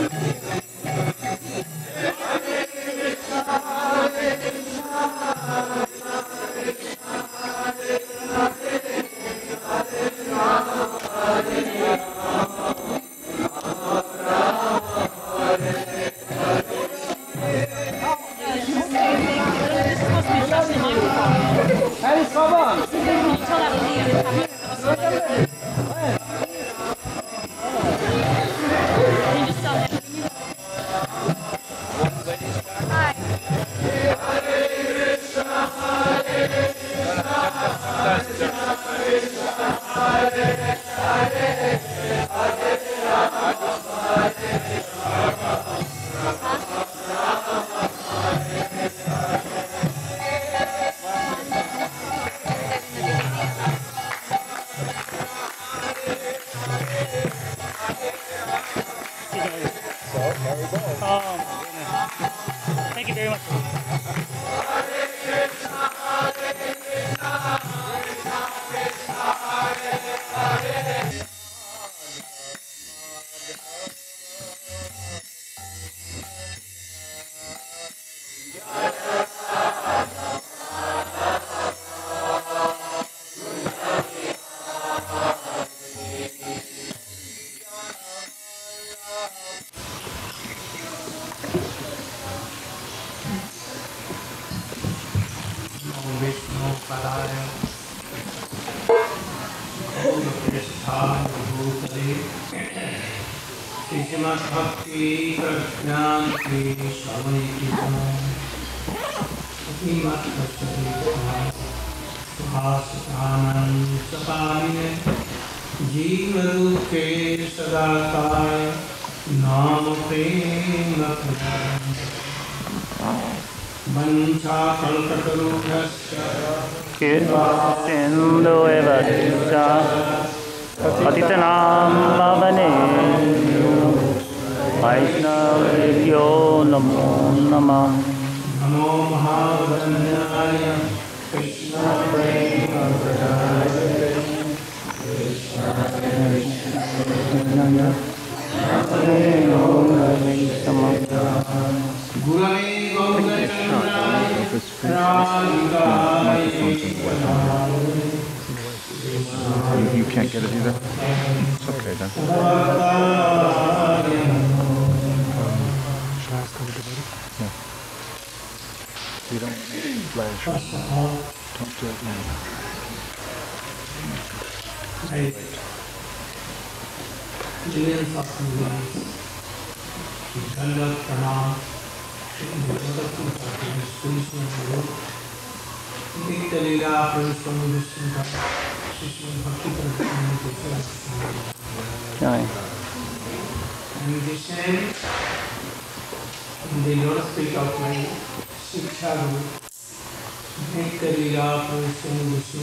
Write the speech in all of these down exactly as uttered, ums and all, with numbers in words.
Thank you very much. जीवदुःखे सदाकाय नाम प्रेम वंशाकल्पतरुभ्यश्च सिन्धु एव च पतितनां पावनेभ्यो वैष्णवेभ्यो नमो नमः। नमो महावदन्याय कृष्णप्रेमप्रदाय गुरवे गौरचन्द्राय राधिकाय You can't get it either? It's okay then. Shall I ask her to do it? Yeah. You don't flash. Don't do it now. Millions of millions. Dandavat Pranam. Nitya Leela Prabhupada Vishnu Krishna Bhakti Jai. And they say in the lotus feet of my Shiksha Guru, Nitya Leela Prabhupada Vishnu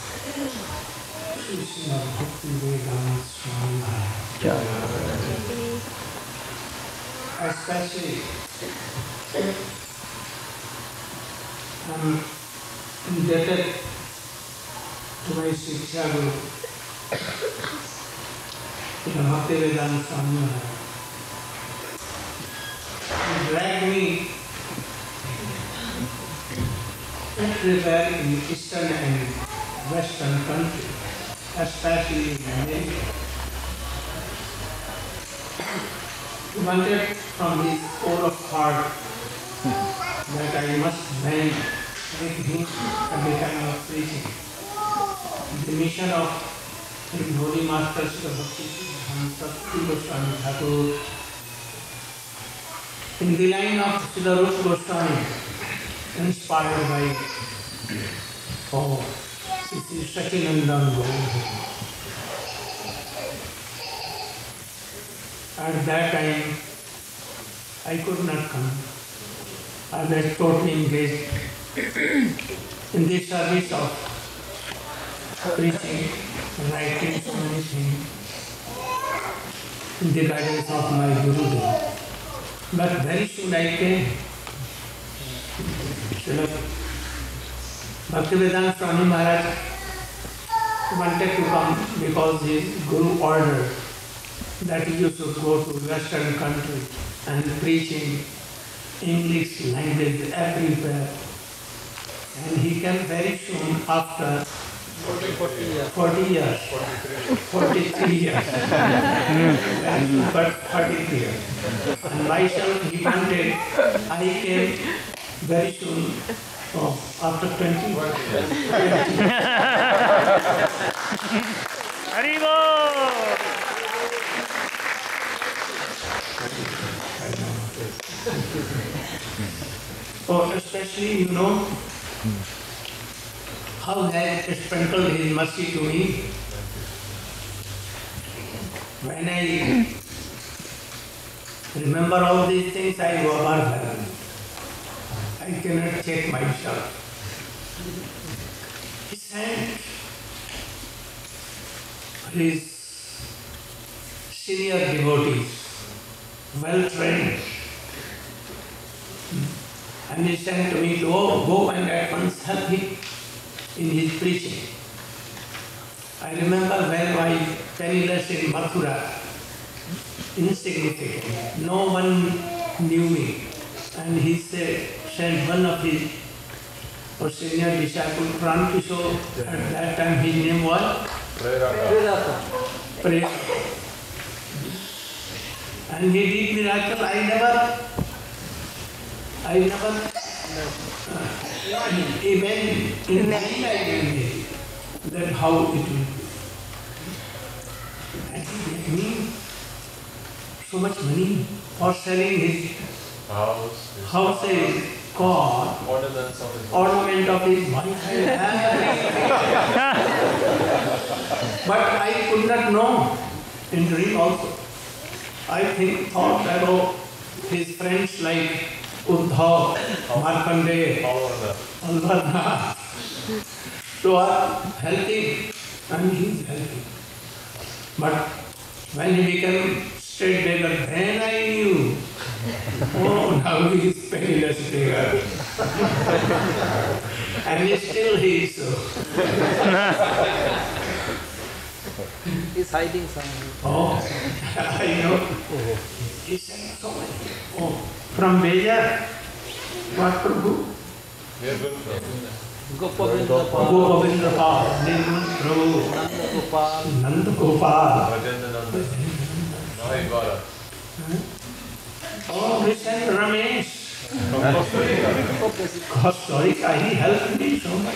Krishna Bhakti Vedanta Swami. Jai. Especially I'm indebted to my Shiksha Guru, Bhakti Vedanta Swami. He dragged me everywhere in Eastern and Western country, especially in America. He wanted from his core of heart that I must bend with him every time of preaching. The mission of the Holy Master Srila Bhakti Goswami Thakur, in the line of Srila Rupa Goswami, inspired by oh, Sri Sachidananda Gaura. At that time, I could not come. I was totally engaged in the service of preaching, writing so many things, in the guidance of my Gurudev. But very soon I came. Bhaktivedanta Swami Maharaj wanted to come because his Guru ordered that he used to go to Western country and preaching English language everywhere. And he came very soon after forty years. forty-three years. But forty-three years. And myself, he wanted, I came very soon, oh, after twenty. Haribo! Oh, especially, you know, how he has sprinkled his mercy to me. When I remember all these things, I go overwhelmed. I cannot check myself. He sent his senior devotees, well trained, and he said to me to oh, go and at once help him in his preaching. I remember when I penniless in Mathura, insignificant, no one knew me, and he said, sent one of his or senior disciple, Pran Kishore, at that time his name was Preraka. And he did miracle. I never, I never, uh, even in mind I didn't know that how it will be. And he gave me so much money for selling his house, house, his car, ornaments of his ornament of his wife, and everything. But I could not know in dream also. I think, thought about his friends like Uddhav, Markandeya, Alvarnath, so are helping, and he is helping. But when he became straight beggar, then I knew, oh, now he is penniless beggar. And still he is so. He's hiding somewhere. Oh, I know. He said so many. Oh, from Bejar, what Prabhu? Gopavindra Gopavindra Pal, Nirmal Prabhu, Nanda Gopal, Nanda Gopal. Oh, Mister Ramesh. God, sorry, he helped me so much.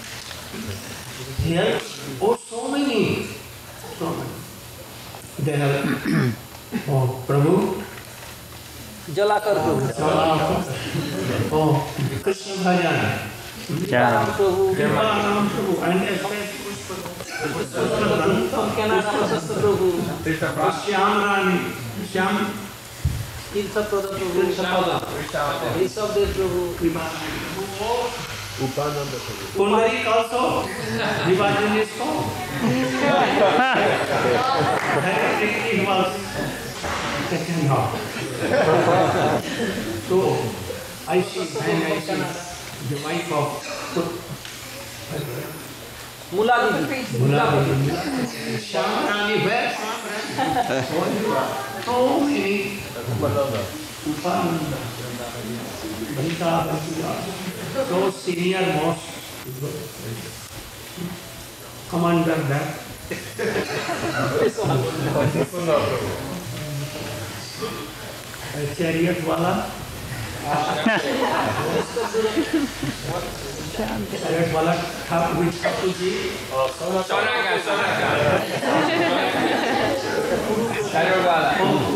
He helped, oh, so many. So many. They helped. Oh, Prabhu. Jalakar Prabhu, Oh, Krishna Bhajan. Yeah. Ram Prabhu, Ram Prabhu. And Canada Prasasta Prabhu, Shyam Rani. Shyam Tirtha Prabhu, Rishabdev Prabhu, Pundarik also. Vivajan is called. He was taken off. So I see when I see the wife of Mula Didi, Shamrani, where Shamrani? So many. Upananda, Bhanta, so senior most commander that. Chariot wala. Chariot wala tha with Thakurji. Sonaka, Sonaka. Chariot wala.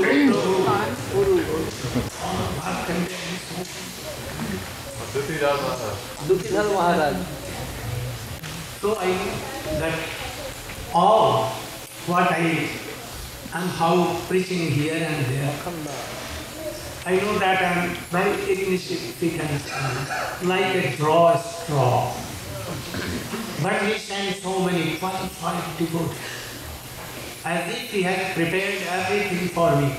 Dukidhar Maharaj. So I that all what I am how preaching here and there. I know that I am very insignificant, like a draw straw. But he sent so many qualified devotees, as if he had prepared everything for me.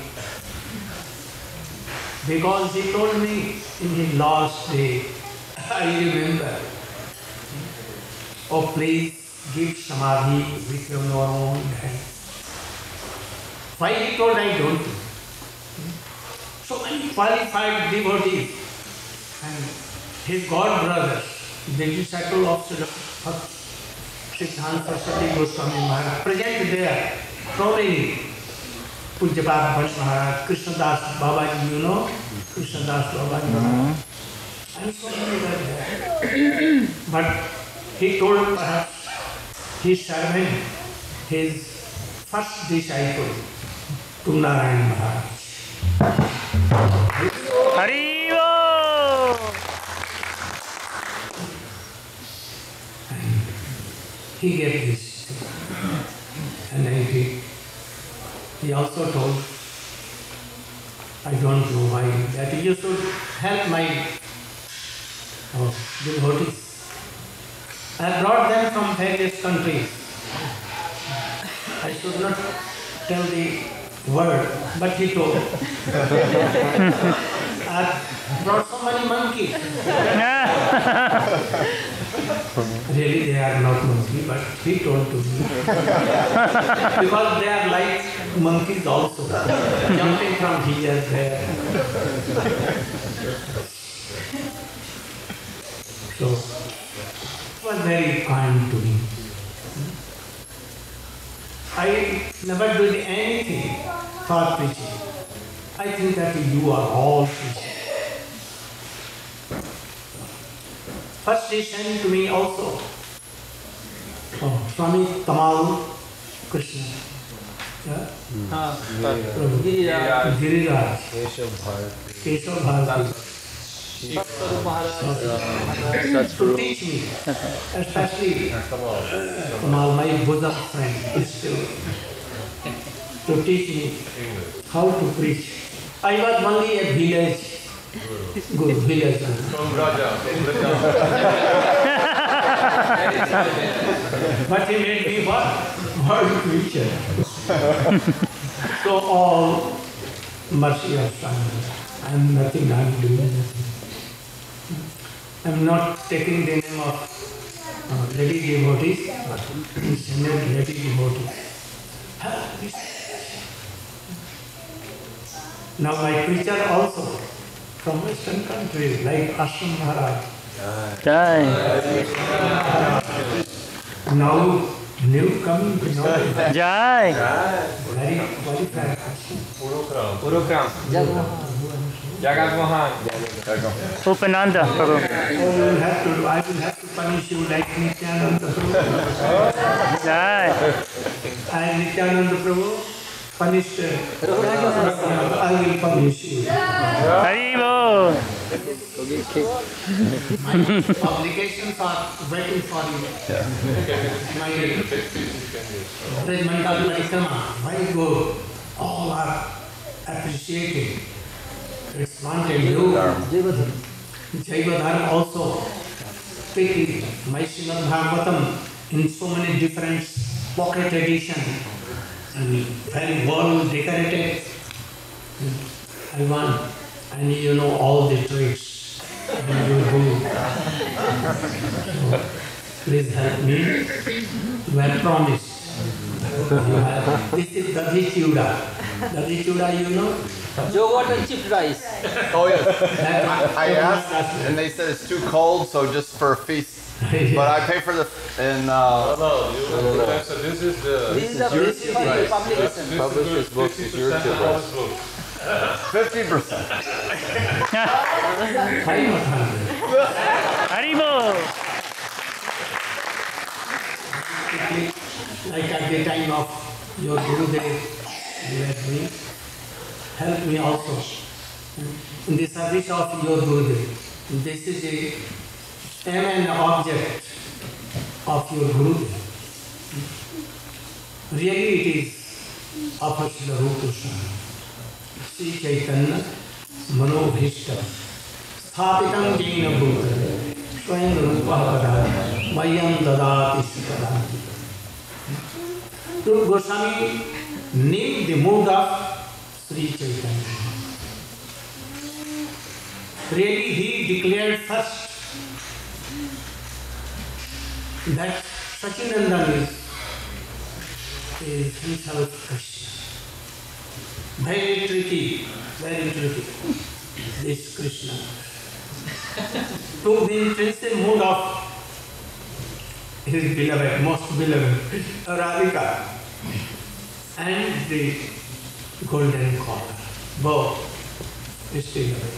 Because he told me in his last day, I remember, oh please give samadhi with your own hand. Why he told, I don't know. So many qualified devotees and his god brothers, the disciple of Siddhanta Saraswati Goswami Maharaj, present there, so many. Pujyapat Bhatt Maharaj, Krishnadas Babaji, you know, Krishnadas Babaji Maharaj. And so many were there. But he told perhaps his servant, his first disciple, to Narayan Maharaj. Haribo! And he gave this. And I did. He also told, I don't know why, that you should help my oh, devotees. I brought them from various countries. I should not tell the word, but he told. I brought so many monkeys. Really, they are not monkeys, but he told to me. Because they are like monkeys also, jumping from here, there. So, it was very kind to me. I never did anything for preaching. I think that you are all preaching. First he sent to me also, oh, Swami Tamal Krishna. Yeah? हाँ, Prabhu. Giriraj, Giriraj. Keshav Bharati. Keshav Bharati. Satguru Maharaj, To teach me, especially Tamal, my bosom friend, is still to teach me how to preach. I was only a village guru, village guru. From Raja. But he made me what? World preacher. So all mercy of Swami. I am nothing, I am doing nothing. I am not taking the name of uh, lady devotees, but descended lady devotees. Help this. Now my preacher also from western countries like Ashram Maharaj. Jai. Now new coming to know Jai. very qualified person. Urukram. Jagmohan, Jagat Mohan. Upananda Prabhu. Oh, you will have to, I will have to punish you like Nityananda Prabhu. Jai. I Nityananda Prabhu punished. uh, I will punish you. Haribo. My obligations are waiting for you. My Brajmandal Parikrama, very good. All are appreciating. It's wanted you. जयवधन, Jaivadharma also speaking my Srimad Bhagavatam in so many different pocket edition and very well decorated. I want, and you know all the tricks and you do. So, please help me. You have promised. You have, this is Dadhi Chuda. Dadhi Chuda, you know? yogurt and chipped rice. Oh yes, That, I asked, and they said it's too cold, so just for a feast. But I pay for the in. Uh, No, you, so this is the. This is the this is for the publication. This Publish is this book, fifty it's your percent tip, of right? this book. Fifty percent. why not hundred? Haribo. Like at the time of your Gurudev, you had me, help me also in the service of your Gurudev. This is the aim and object of your Gurudev. Really it is of Srila Rupa Goswami, Sri Chaitanya Manobhishta Sthapitam Jena Bhutale Swayam Rupa Padaya Mayam Dadati Sukadati. Rupa Goswami named the mood of Sri Chaitanya. Really he declared first that Sachinandan is, is himself Krishna. Very tricky, very tricky. This Krishna. To the intrinsic mood of his beloved, most beloved, Radhika, and the golden collar, both is beloved.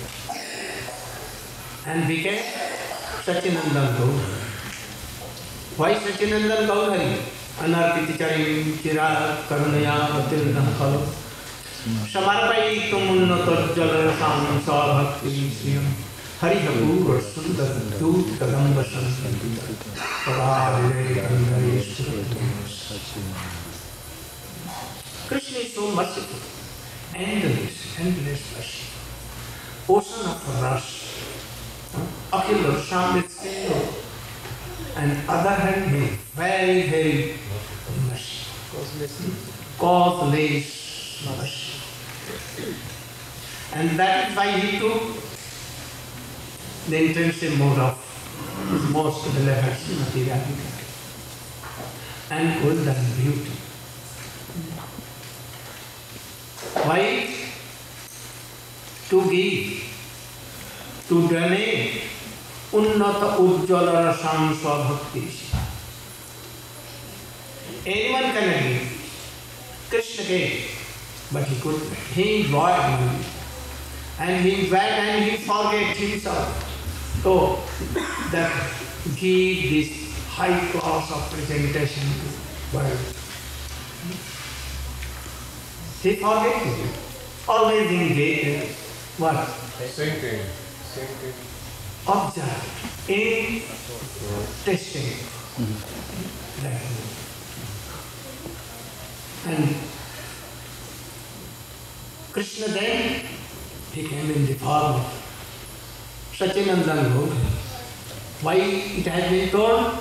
And became Sachinandan Gaudhari. Why Sachinandan Gaudhari? Anarpiticharim Chira Karunaya Atirna Kalo Samarpai Tumunnotojjala Sam Sabhakti Sriyam Harihapur Sundar Dut Kadamba Sansantita Parade Kandari Krishna is so merciful, endless, endless mercy. Ocean of rasa. Akhil Shamit and other hand he is very, very merciful. Causeless mercy. And that is why he took the intrinsic mode of his most beloved Srimati Radhika and golden beauty. Why? To give, to donate Unnata Ujjala Rasam Swabhakti. Anyone can give. Krishna gave, but he couldn't. He enjoyed money. And he enjoyed and he forget himself. So that give this high class of presentation to world. He forget it. Always engaged. What? Thinking. Thinking. Observe, in testing. That. And Krishna then, he came in the form of Sachinandan Gaudhari. Why it has been told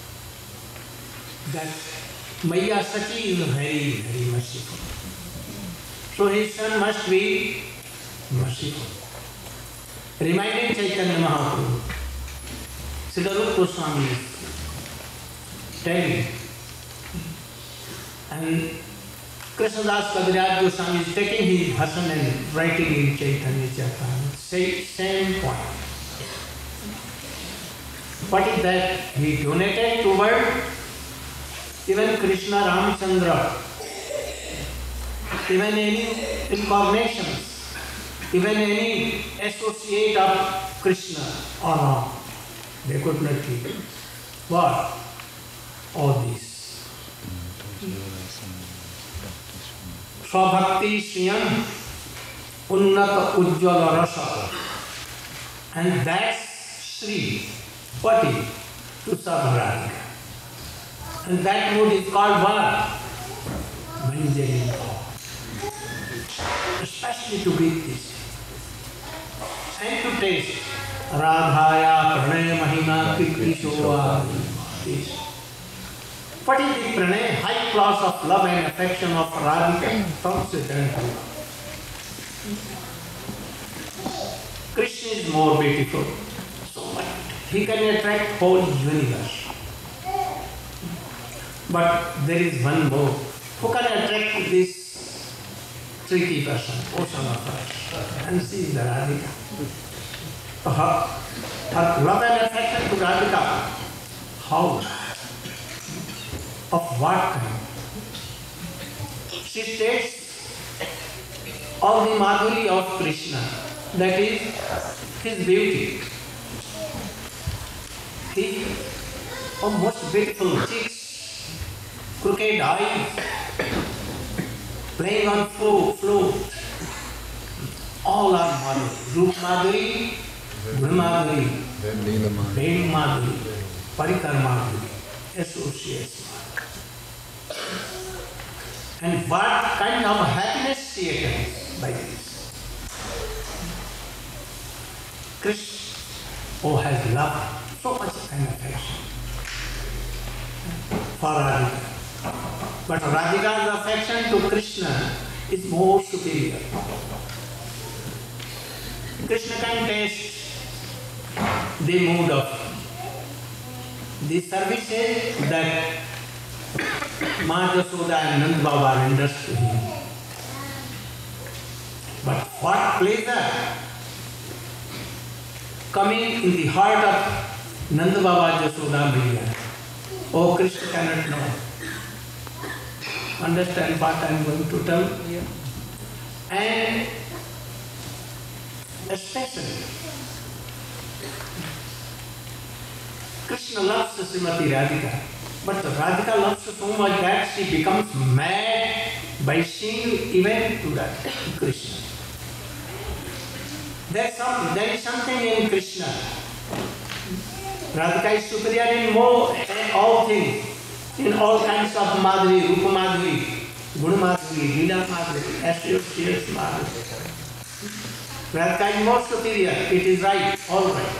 that Maya Sachi is very, very merciful. So his son must be merciful. Reminding Chaitanya Mahaprabhu, Srila Rupa Goswami is telling, and Krishnadas Kaviraj Goswami is taking his version and writing in Chaitanya Charitamrita, same, same point. What is that? He donated toward even Krishna Ramchandra, even any incarnations, even any associate of Krishna or not, they could not give. What? All this. Swabhakti Sriyam Unnata Ujjala Rasa. And that's Sri. What is? To serve Radhika. And that mood is called what? Manjari. Especially to give this. And to taste Radhaya Pranaya Mahima Kikishova. What is the Pranaya? High class of love and affection of Radhika from Siddhanta. Krishna is more beautiful. So much. He can attract whole universe. But there is one more. Who can attract this tricky person, ocean of us? And she is the Radhika. Her, her love and affection to Radhika, how? Of what kind? She tastes all the madhuri of Krishna, that is his beauty. His oh, most beautiful cheeks, crooked eyes, playing on flute, flute. All are madhuri. Roop madhuri, Guna madhuri, Venu madhuri, Parikar madhuri, associates. And what kind of happiness she attains by this? Krishna, oh, has love, so much kind of affection for Radhika. But Radhika's affection to Krishna is more superior. Krishna can taste the mood of the services that Ma Yasoda and Nand Baba renders to him. But what pleasure coming in the heart of Nanda Baba Jasoda Maiya. Oh, Krishna cannot know. Understand what I am going to tell you? And especially, Krishna loves Srimati Radhika, but Radhika loves her so much that she becomes mad by seeing even to that Krishna. There's some, there is something in Krishna. Radhika is superior in more, in all things, in all kinds of Madhuri, Rupa Madhuri, Guna Madhuri, Leela Madhuri, Astral Madhuri. Radhika is more superior, it is right, all right.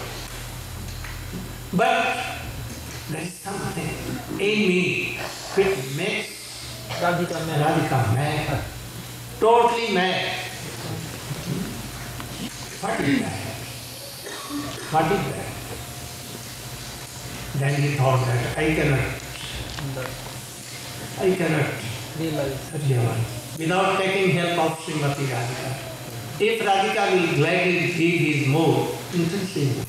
But there is something in me which makes Radhika mad. Radhika mad, totally mad. What is that? What is that? Then he thought that I cannot, I cannot Realize. realize without taking help of Srimati Radhika. If Radhika will gladly give his mood, intensive.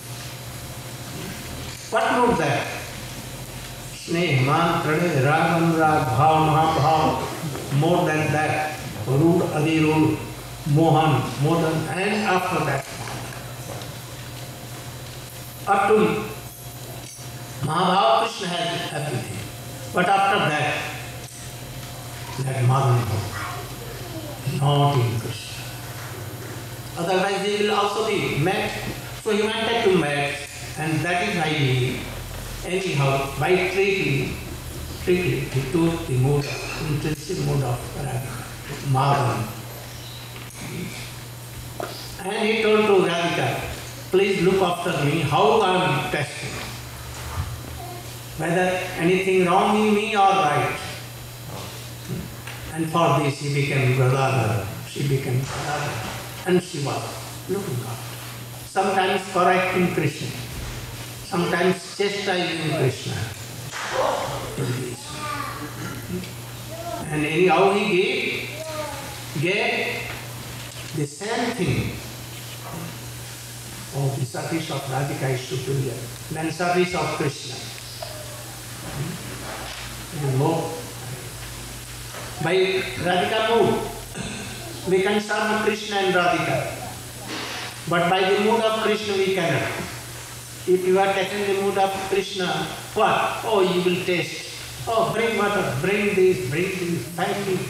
What mood that? Sneh, man, pranay, rag, anurag, bhav, mahabhav, more than that, rude, adirud, mohan, more than, and after that, up to Mahabhav, Krishna has everything. But after that, that Madhuri, not in Krishna. Otherwise he will also be mad. So he wanted to mad, and that is why he, anyhow, by trickery, trickery, he took the mood, intensive mood of Radhika, Madhuri. And he told to Radhika, please look after me, how I am testing. Whether anything wrong in me or right. And for this he became Radha, she became Radha, and she was looking after. Sometimes correcting Krishna, sometimes chastising Krishna. And anyhow he gave, gave the same thing. Oh, the service of Radhika is superior than service of Krishna. And more. By Radhika mood, we can serve Krishna and Radhika. But by the mood of Krishna we cannot. If you are taking the mood of Krishna, what? Oh, you will taste. Oh, bring water, bring this, bring this, thank me.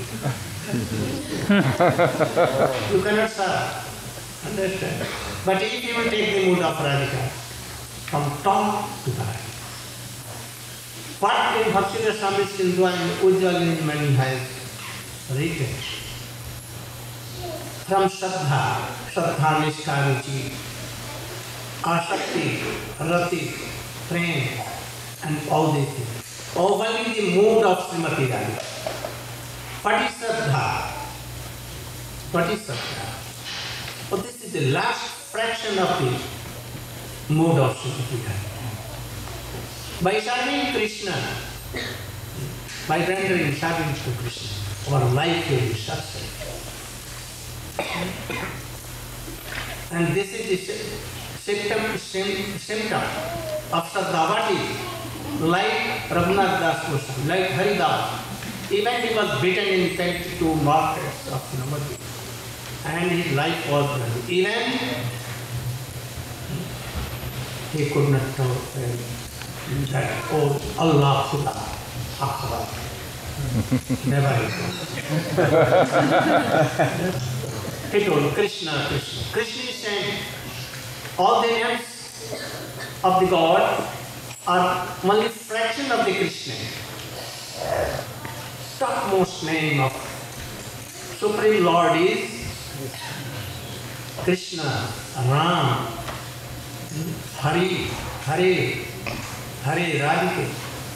You cannot serve. Understand? But if you will take the mood of Radhika, from top to bottom, what in Bhakti Swami Sindhu and Ujjwal Mani has written, from Shraddha, Shraddha Nishka Ruchi, Asakti, Rati, Prem, and all these things. Only the mood of Srimati Radhika. What is Shraddha? What is Shraddha? Oh, this is the last fraction of the mood of Srimati Radhika. By serving Krishna, by rendering service to Krishna, our life will be successful. And this is the symptom, symptom of Shraddhavati, like Raghunath Das Goswami, like Haridas. Even he was beaten in twenty-two martyrs of Navadvip, and his life was done. Even he could not tell that, oh, Allah Khuda, Akbar. Never he told. He told Krishna, Krishna. Krishna is saying, all the names of the God are only fraction of the Krishna. Topmost name of Supreme Lord is Krishna, Ram, Hari, Hare, Hare Radhika.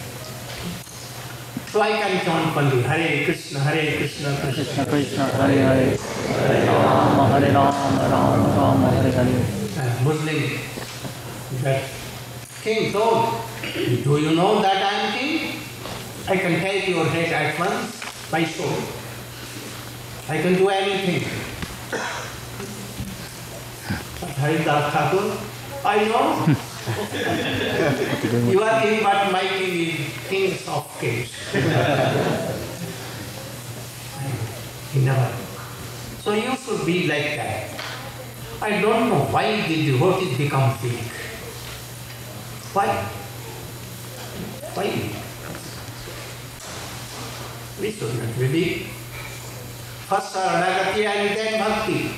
So I can chant only Hare Krishna, Hare Krishna, Krishna Krishna, Hare Hare, Hare Rama, Hare Rama, Rama Rama, Hare Hare. And Muslim, that king told, do you know that I am king? I can take your head at once by sword. I can do anything. Haridas Thakur, I know. You are king, but my king is kings of kings. He never. So you should be like that. I don't know why the devotees become weak. Why? Why? We should not be weak. First Saranagati and then Bhakti.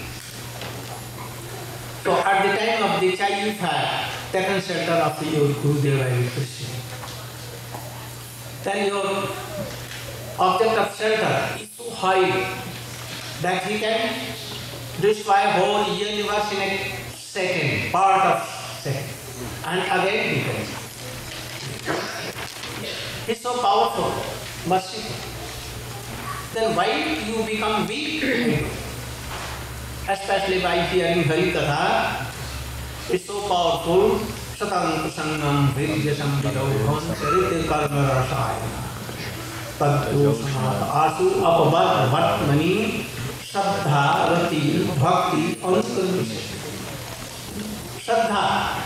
So at the time of Diksha you have taken shelter of your Gurudeva and Krishna. Then your object of shelter is so high that he can destroy whole universe in a second, part of second. And again he can. He's so powerful, merciful. Then why you become weak? Especially by hearing Hari Katha, it's so powerful. Satam Kusangam Vidyasam Vidauham Charite Karma Rasayana Taddu Samata Asu Apabat Vatmani Shraddha Rati Bhakti Anukarmisha. Shraddha.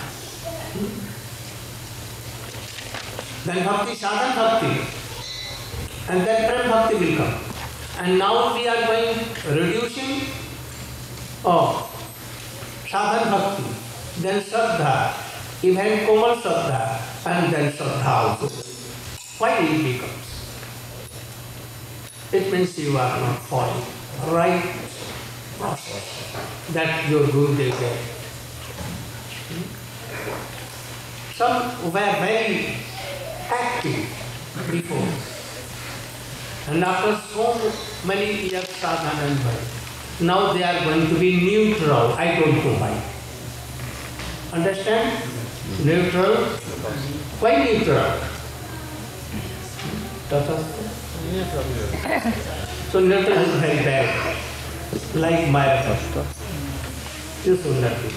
Then Bhakti, Sadhan Bhakti. And then Prem Bhakti will come. And now we are going reducing of Sadhan Bhakti, then Shraddha, even Komal Shraddha, and then Shraddha also. Why it becomes? It means you are not following right process that your Gurudev gave. Some were very active before. And after so many years sadhana and bhakti, now they are going to be neutral. I don't know why. Understand? Neutral? Why neutral? So neutral is very bad. Like Maya Pasta. You should not be.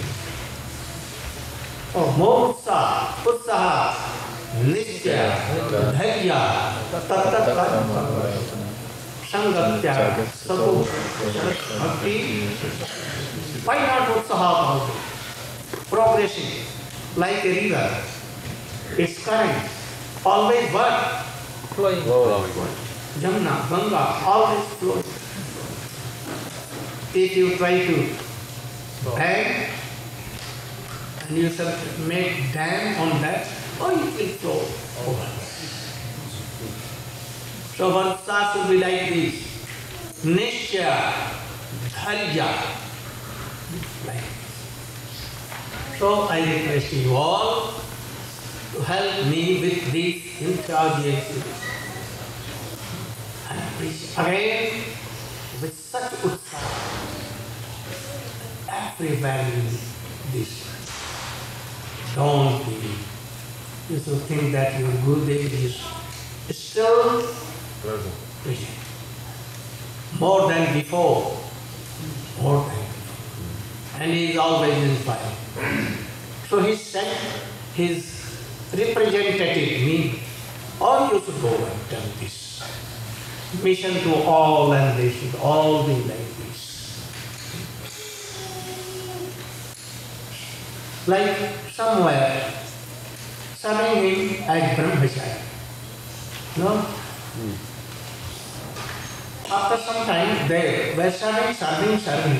Oh, more utsaha, utsaha. Nitya, Dharya, Tattva, Sangatya, Sabu, Bhakti. Why not Utsaha? Progressing, like a river. Its current, always what? Flowing. Jamuna, Ganga, always flowing. If you try to dam, and you should make dam on that, oh, it will flow over. So Varsa should be like this. Nishya, Dharya. Like this. So I request you all to help me with this enthusiasm. And please, again, with such utsaha, every value this. Don't believe. You should think that your Gurudev is still present. More than before. More than before. And he is always inspired. So he sent his representative, me, or you should go and tell this. Mission to all, and they should all be like this. Like somewhere, serving him as Brahmachari. No? Mm. After some time, they were serving, serving, serving.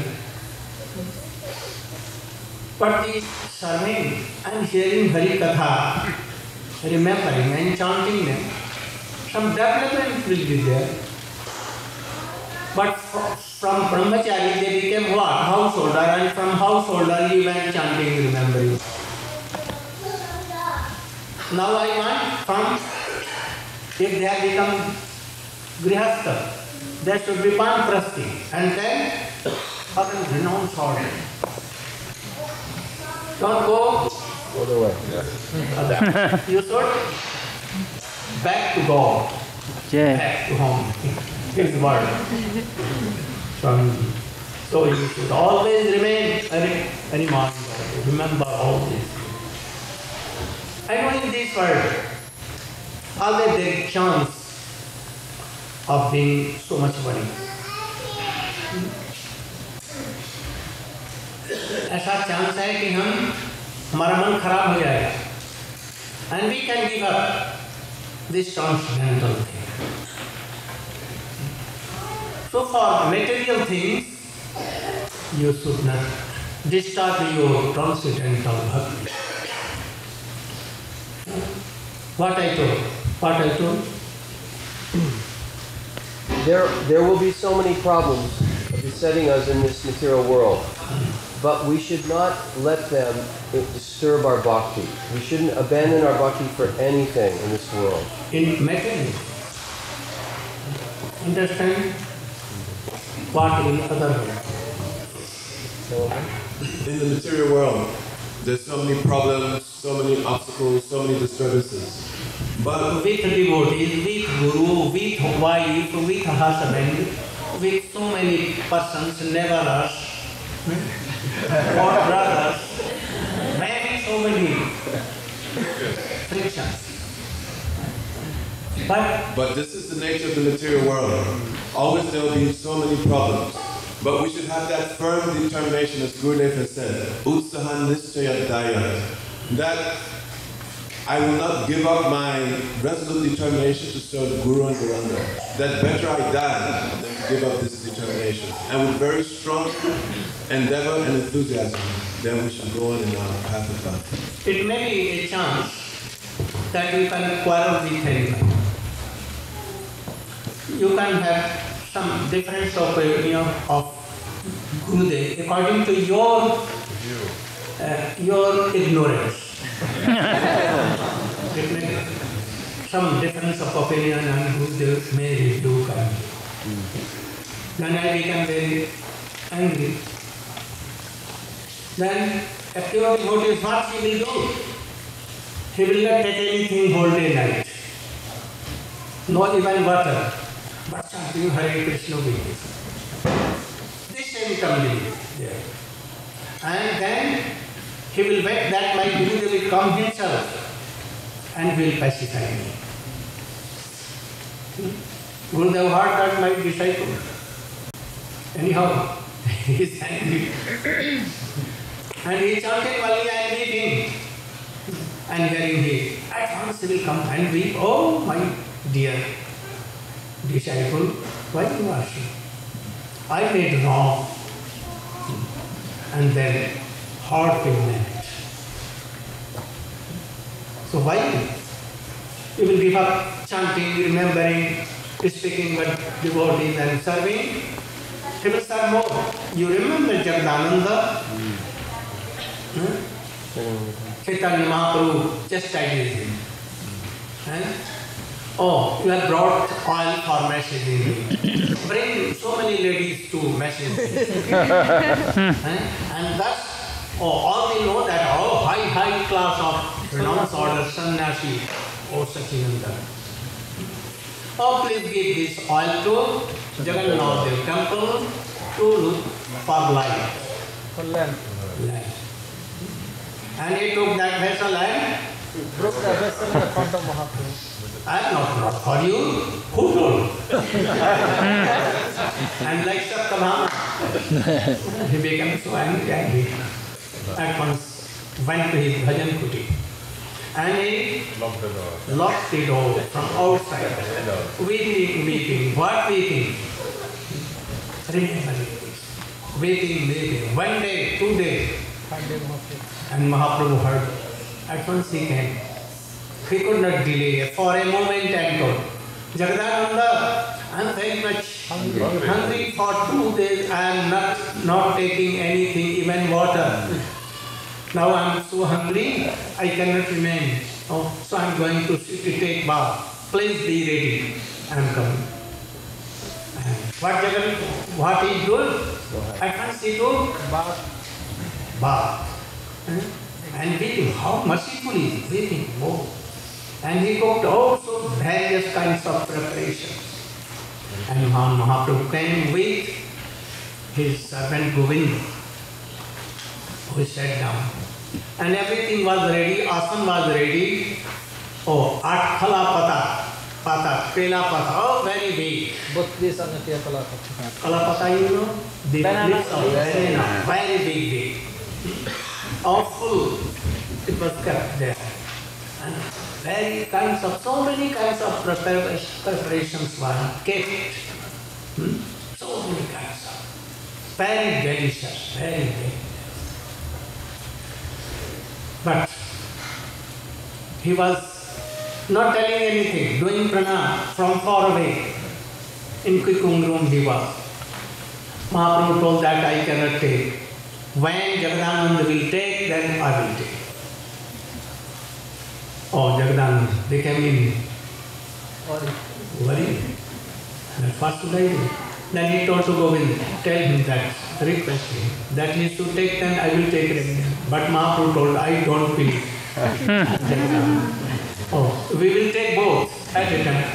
But the serving and hearing Hari Katha, remembering and chanting them, some development will be there. But from Brahmachari, they became what? Householder, and from householder, he went chanting, remembering. Now I want from, if they have become grihastha, there should be panprasti, and then again renounce order. Don't go Other way. other. You should back to God, Yeah. back to home, His word. From, so you should always remain any, any morning, remember all this. I know in this world, always there is chance of being so much money. ऐसा chance है कि हम हमारा मन खराब हो जाएगा, and we can give up this transcendental thing. So for material things, you should not disturb your transcendental bhakti. What I told, what I told. There, there will be so many problems besetting us in this material world, but we should not let them disturb our bhakti. We shouldn't abandon our bhakti for anything in this world. In material, understand what in other world. In the material world, there's so many problems, so many obstacles, so many disturbances. But with devotees, with guru, with wife, with husband, with so many persons, neighbors, or brothers, maybe so many frictions. But, but this is the nature of the material world. Always there will be so many problems. But we should have that firm determination, as Gurudev has said, Utsahan Nischayat Dayat, that I will not give up my resolute determination to serve Guru and Guranga. That better I die than to give up this determination. And with very strong endeavor and enthusiasm, then we should go on in our path of bhakti. It may be a chance that you can quarrel with anyone. You can have some difference of opinion of Gurudev according to your uh, your ignorance. Some difference of opinion and Gurudev may review come. Then I become very angry. Then a pure devotee, what he will do? He will not take anything whole day night. Not even water. But chanting Hare Krishna will be. This same come there. And then he will wait that my Gurudev will come himself and will pacify me. Gurudev heard that my disciple. Anyhow, he is angry. And he chanted while I am weeping. And hearing he, at once he will come and weep. Oh my dear disciple, why you asking? I made wrong. And then heart will melt. So why? You will give up chanting, remembering, speaking with devotees and serving. He will serve more. You remember Jagadananda? Hmm? Chaitanya Mahaprabhu chastised him. Hmm? Oh, you have brought oil for messaging. Bring so many ladies to message me. And thus, oh, all they know that, oh, high, high class of renounced order, sannyasi, oh, Sachinanda. Oh, please give this oil to Jagannath Dev temple to for life. For land. Land. And he took that vessel and Broke the vessel in the front of Mahaprabhu. I am not, not for you. Who told? And like Saptabhama, he became so angry and he at once went to his bhajan kuti. And he Lock the door. locked the door from outside. Weeping, weeping. What weeping? Remember this. Weeping, weeping. One day, two days. And Mahaprabhu heard. At once he came. He could not delay for a moment and told, Jagadananda, I am very much hungry. hungry for two days. I am not, not taking anything, even water. Now I am so hungry, I cannot remain. Oh, so I am going to take bath. Please be ready. I am coming. What Jagannath, what he did? At once he took bath. Bath. And weeping, how merciful he is, weeping, oh. And he cooked also various kinds of preparations. And Mahaprabhu came with his servant Govinda, who sat down. And everything was ready, asan was ready. Oh, atkhala pata, pata, kela pata, oh, very big. Both this and the kala pata. Kala pata, you know? The Banana. leaves of banana, very big, big. of food, it was kept there. And very kinds of, so many kinds of prepar- preparations were kept. Hmm? So many kinds of, very delicious, very delicious. But he was not telling anything, doing pranam from far away. In Kikung room he was. Mahaprabhu told that I cannot take. When Jagadananda will take, then I will take. Oh, Jagadananda, they came in worried. And first day, then he told to Govind, tell him that, request him, that he should take, then I will take it. But Mahaprabhu told, I don't believe. Oh, we will take both at a time.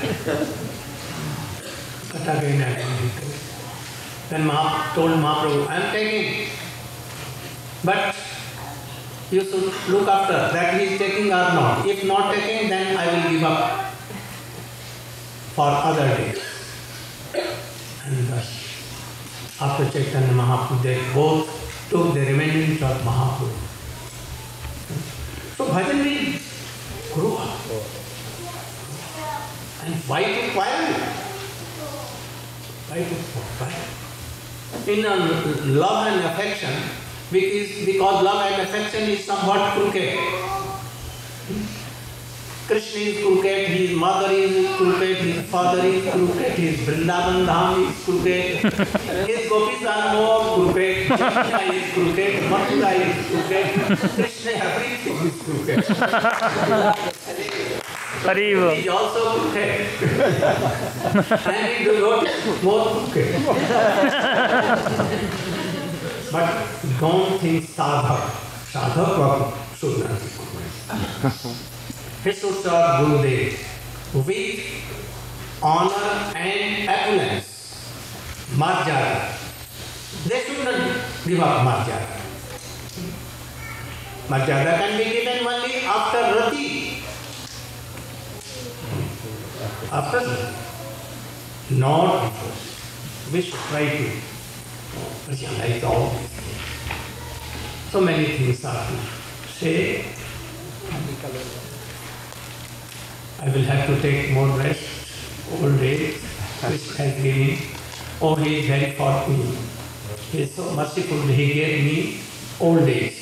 But again, I don't take it. Then Mahaprabhu told Mahaprabhu, I am taking. But you should look after that he is taking or not. If not taking, then I will give up for other days. And thus, after Chaitanya Mahaprabhu, they both took the remains of Mahaprabhu. So bhajan will grow up. And why to quarrel? Why to quarrel? In a love and affection, because, because love and affection is somewhat crooked. Krishna is crooked, his mother is crooked, his father is crooked, his Vrindavan Dham is crooked, his gopis are more crooked, Krishna is crooked, Mathura is crooked, Krishna everything is crooked. Haribo. He is also crooked. And he is more crooked. But don't think sadhak. Sadhak should not be crooked. He should serve Gurudev with honor and opulence, marjana. They should not give up marjana. Marjana can be given only after rati. After rati. Not before. We should try to realize all these things. So many things are to say. I will have to take more rest, old age, which has given. Oh, he is very fortunate. He is so merciful, he gave me old age.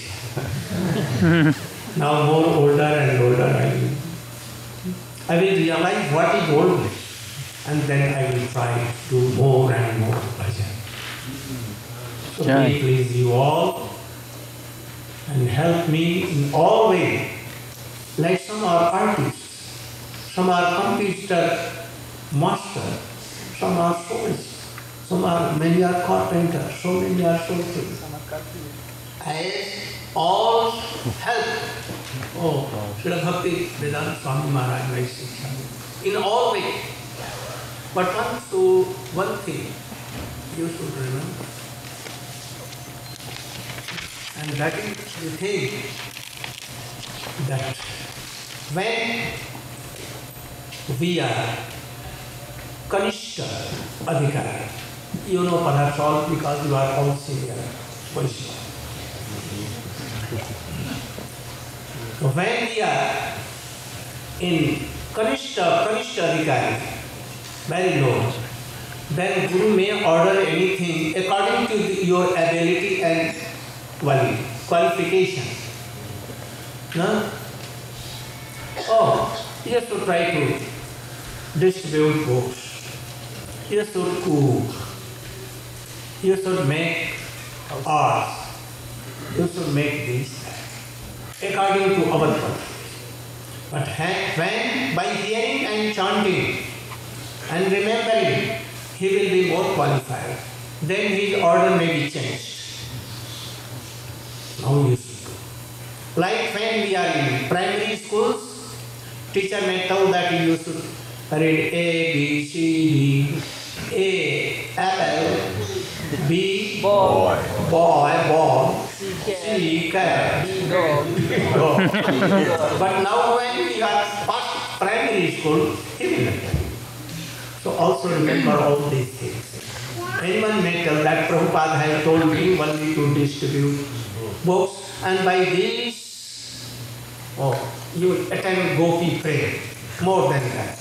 Now more older and older I will. I will realize what is old age, and then I will try to do more and more bhajan. So please, please you all, and help me in all ways. Like some are artists, some are computer master, some are sewers, some are, many are carpenters, so many are soldiers. As all help. Oh, Srila Bhakti Vedanta Swami Maharaj my Shiksha. In all ways. But one, so, one thing you should remember. And that is the thing that when we are Kanishta Adhikari, you know perhaps all because you are all senior Vaishnava. So when we are in Kanishta, Kanishta Adhikari, very low, then Guru may order anything according to the, your ability and quality, qualification. No? Oh, you have to try to distribute books. You should cook. You should make art. You should make this according to our purpose. But when by hearing and chanting and remembering, he will be more qualified. Then his order may be changed. Now you see. Like when we are in primary schools, teacher may tell that you should read A, B, C, D, A, apple, B, Boy. boy, ball, C, C, cat, D, dog. dog. But now when we are past primary school, he will not tell. So also remember all these things. Anyone may tell that Prabhupada has told me only to distribute books, and by these, oh, you will attend Gopi prayer, more than that.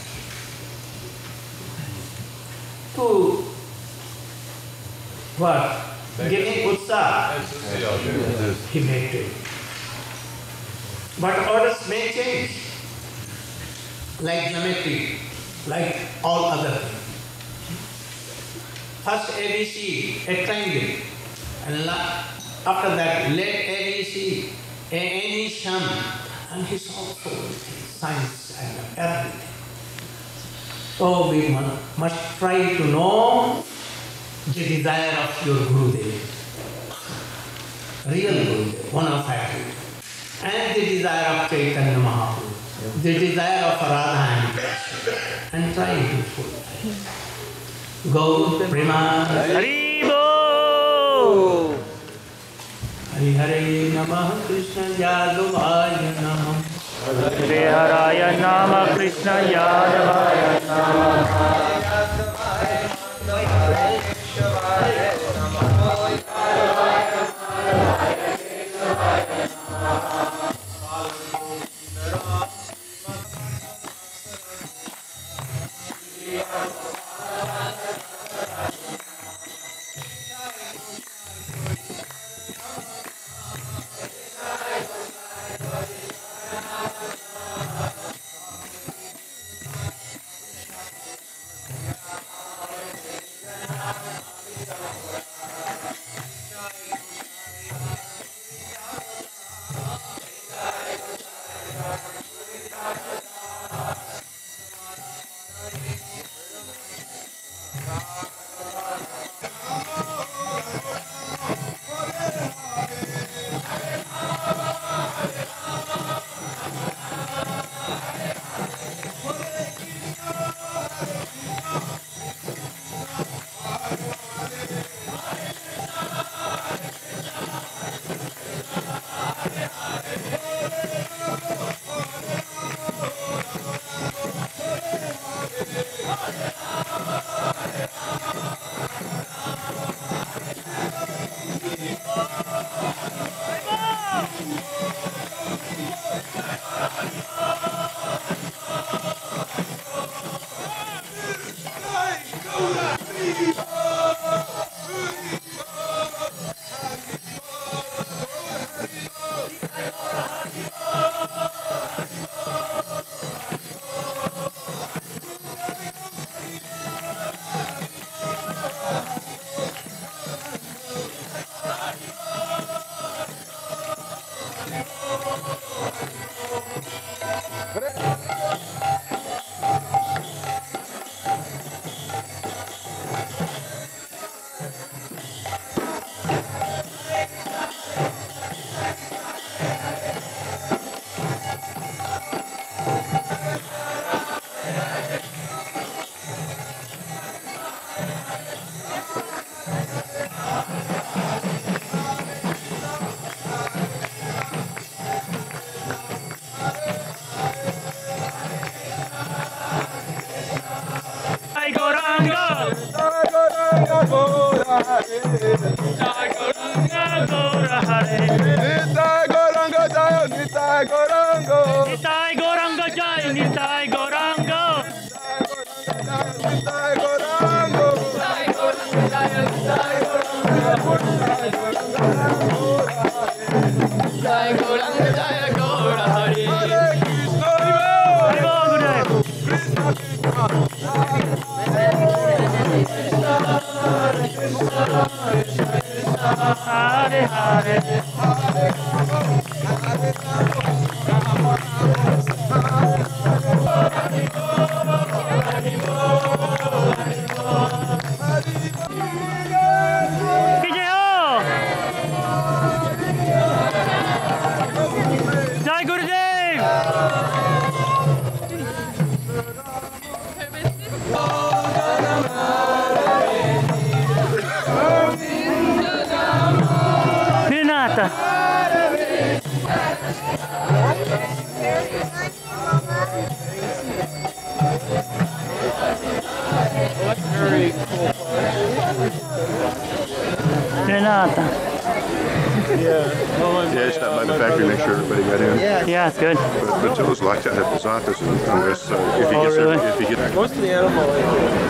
To what? Giving utsaha, he may do. But orders may change, like geometry, like all other things. First A B C, a triangle, and la after that let A B C, a any sum, and his also science and everything. So we must try to know the desire of your Gurudev, real Gurudev, one of actually, and the desire of Chaitanya Mahaprabhu, the desire of Radha and Krishna, and try to fulfill. Go Prema Hari Bol. Hari Hare Namah Krishna Yadavaya Namah. Hare Haraya Nama Krishna Yadavaya Nama. factory, make sure everybody got in. Yeah, it's good. But, but Joe's locked out at his office unless uh, if he Oh, gets really? there, if he gets Most of the animal right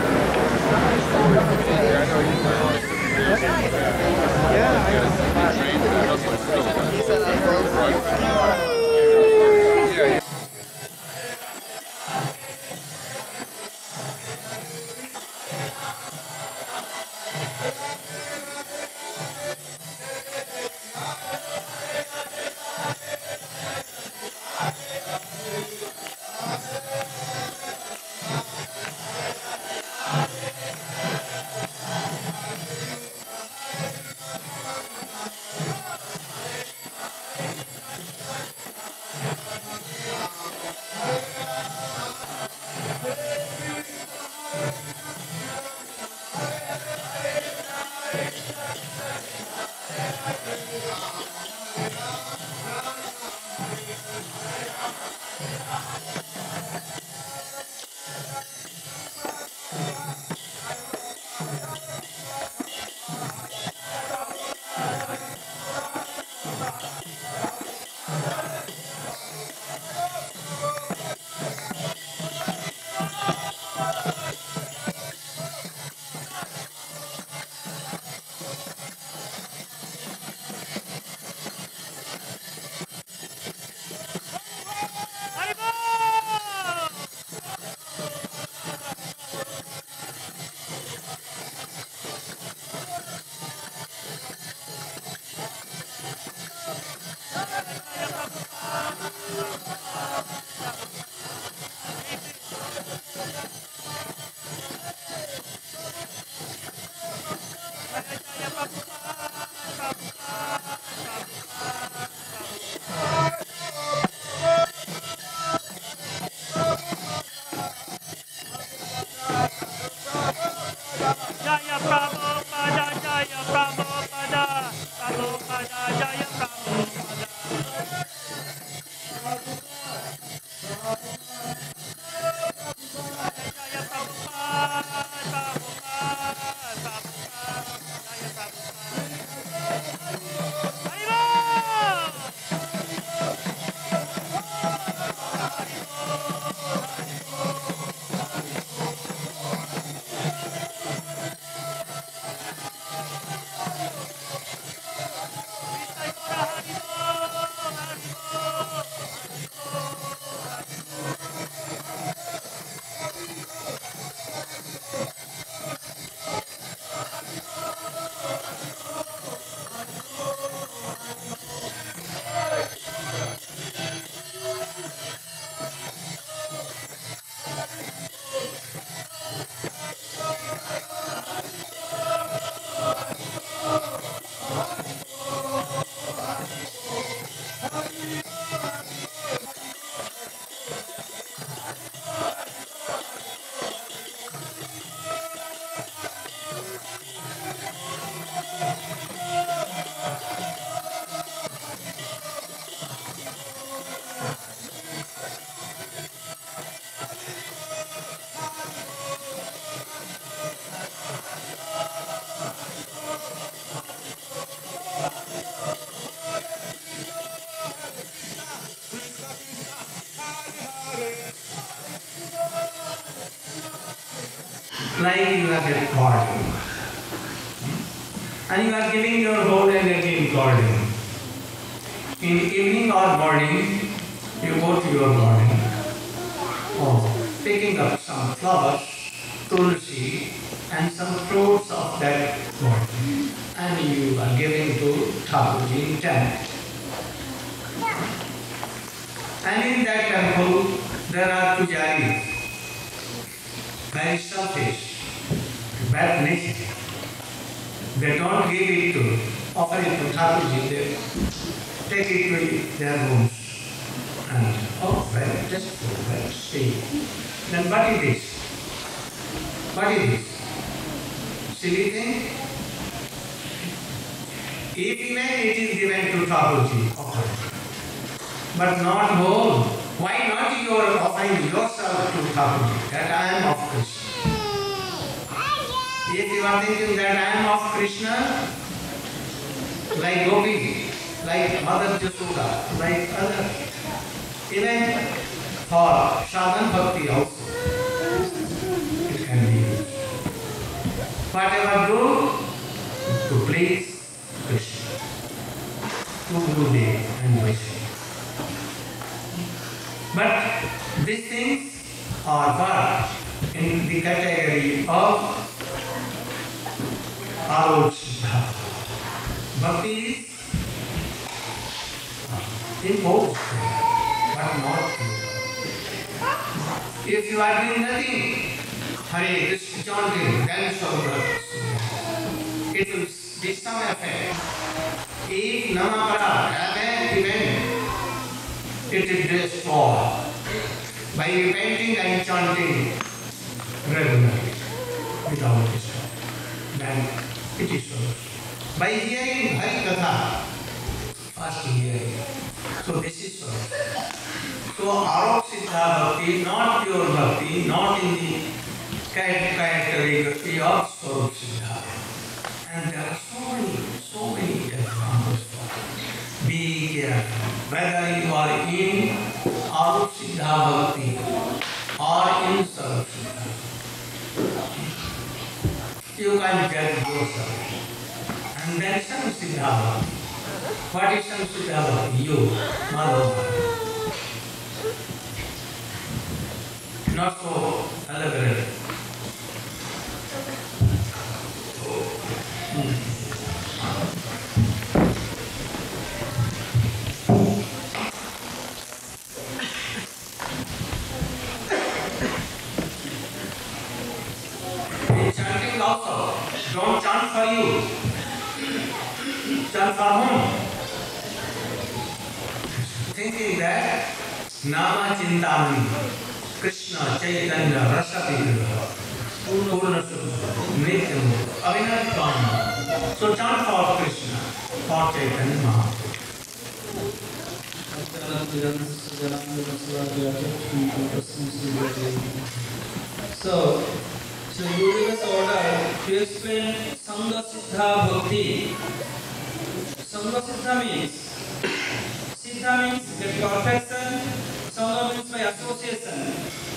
like you are recording. And you are giving your whole energy in gardening. In evening or morning, you go to your garden, or picking up some flowers, tulsi, and some fruits of that garden, and you are giving to Thakurji in temple. And in that temple, there are pujaris, very selfish, bad nature. They don't give it to, offer it to Thakurji, they take it to their rooms. And, oh, very tasteful, very sweet. Then what is this? What is this? Silly thing? If even it is given to Thakurji, offer, but not whole. Why not you are offering yourself to Thakurji, that I am of Krishna? If you are thinking that I am of Krishna, like Gopi, like Mother Yashoda, like other, even for sadhana bhakti also, it can be used. Whatever do, to please Krishna, to Gurudev and Vaishnava. But these things are what? In the category of Arushta. Bhakti is imposed, but not pure. If you are doing nothing, Hare Krishna chanting, then so it will be some effect. If Namapara happen, event, it will destroy. By repenting and chanting regularly, without destroy, then it is so. By hearing Hari Katha, first hearing, so this is so. So Arok Siddha Bhakti, not pure Bhakti, not in the category of Swarup Siddha. And there are so many, so many examples for it. Be careful. Whether you are in Arok Siddha Bhakti or in Swarup Siddha, you can judge yourself. And then Samsiddha Bhakti. What is Samsiddha Bhakti? You, Madhava. Not so elaborate. In chanting also, don't chant for you. Chant for whom? Thinking that Nama Chintamani, Krishna Chaitanya Rasa Vigraha, Purna Nityam, Avinatvam. So chant for Krishna, for Chaitanya Mahaprabhu. So, so Gurudeva's order to explain Sangha Siddha Bhakti. Sangha Siddha means, Siddha means get perfection, Sangha means by association.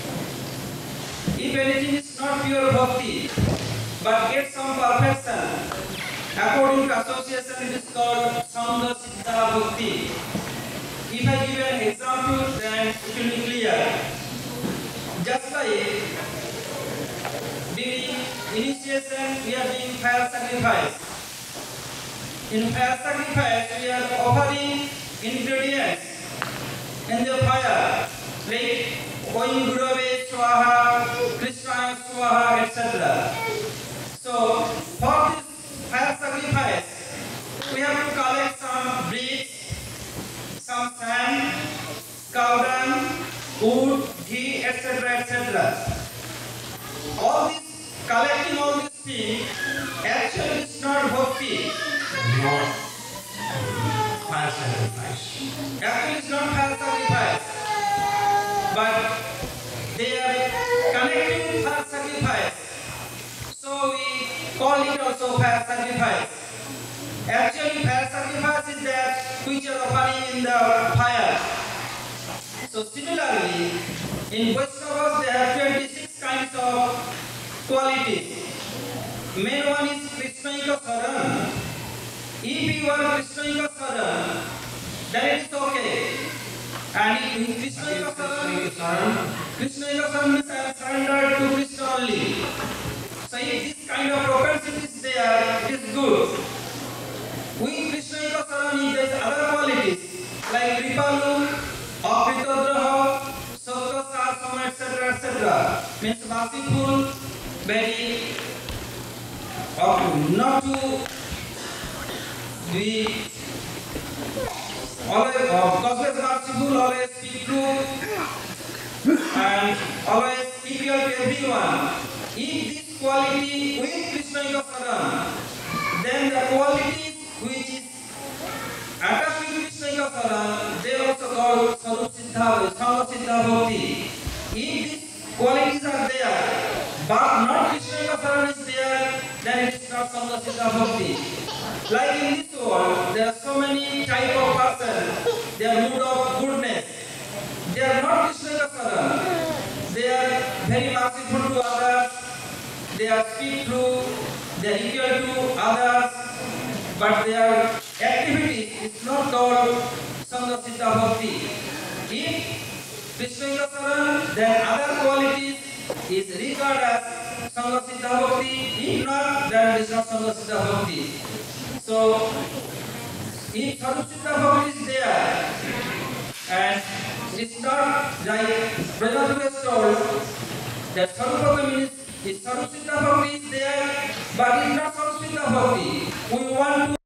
If anything is not pure Bhakti, but get some perfection, according to association it is called Sangha Siddha Bhakti. If I give an example, then it will be clear. Just like during initiation, we are doing fire sacrifice. In fire sacrifice, we are offering ingredients in the fire, like Om Gurave Swaha, Krishna Swaha, et cetera. So, for this fire sacrifice, we have to collect some bricks, some sand, cow dung, wood, ghee, et cetera, et cetera. All this, collecting all these things, actually is not bhakti. Not fire sacrifice. Actually, it's not fire sacrifice, but they are connecting with fire sacrifice. So we call it also fire sacrifice. Actually, fire sacrifice is that which are offering in the fire. So similarly, in Vaishnavas there are twenty-six kinds of qualities. Main one is Krishnaika Saran. If you are Krishnaika Saran, then it is okay. And if Krishnaika Saran, Krishnaika Saran means I am surrendered to Krishna only. So if this kind of propensity is there, it is good. With Krishnaika Saran, there is other qualities like Kripalu, Akritadraha, Sattva Sasama, et cetera, et cetera. Means merciful, very, not to be always, uh, causeless merciful, always speak truth, and always equal to everyone. If this quality with Krishnaika Saran, then the qualities which is attached with Krishnaika Saran, they are also called Sarup Siddha, Sangha Siddha Bhakti. If these qualities are there, but not Krishnaika Saran is there, then it is not Sangha Siddha Bhakti. Like in this world, there are so many type of mood of goodness. They are not Krishna Saran. They are very merciful to others. They are speak true. They are equal to others. But their activity is not called Sangha Siddha Bhakti. If Krishna Saran, then other qualities is regarded as Sangha Siddha Bhakti. If not, then it is not Sangha Siddha Bhakti. So, if Sarup Siddha Bhakti is there, and it's not like Prabhupada has told that Sarupa means is Sarup Siddha Bhakti is there, but it's not Sarup Siddha Bhakti. We want to